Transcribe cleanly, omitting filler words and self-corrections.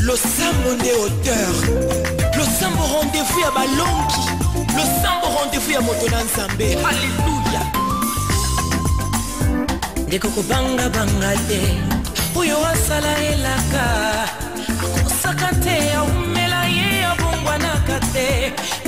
Le sambo des auteurs, le sambo rendez-vous à Balonki, le sambo rendez-vous à Motonan Zambé. Alléluia. De koko banga banga te, uyo wasala elaka, akusaka te, umela ye abongwana kate.